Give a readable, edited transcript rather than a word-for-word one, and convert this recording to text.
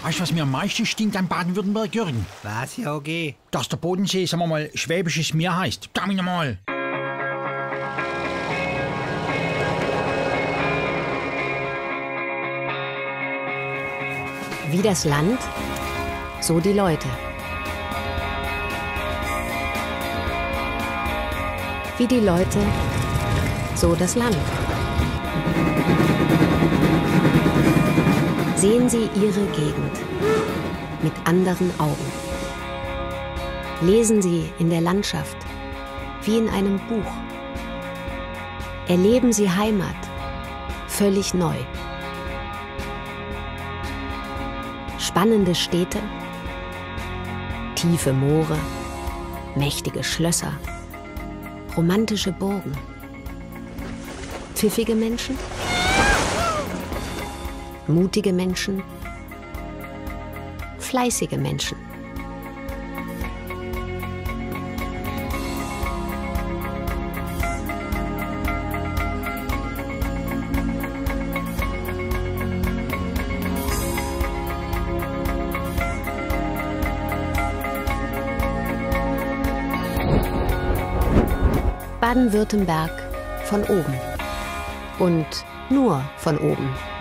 Weißt du, was mir am meisten stinkt an Baden-Württemberg, Jürgen? Was, ja, okay. Dass der Bodensee, sagen wir mal, Schwäbisches Meer heißt. Damit mal. Wie das Land, so die Leute. Wie die Leute, so das Land. Sehen Sie Ihre Gegend mit anderen Augen. Lesen Sie in der Landschaft wie in einem Buch. Erleben Sie Heimat völlig neu. Spannende Städte, tiefe Moore, mächtige Schlösser, romantische Burgen, pfiffige Menschen, mutige Menschen, fleißige Menschen. Baden-Württemberg von oben und nur von oben.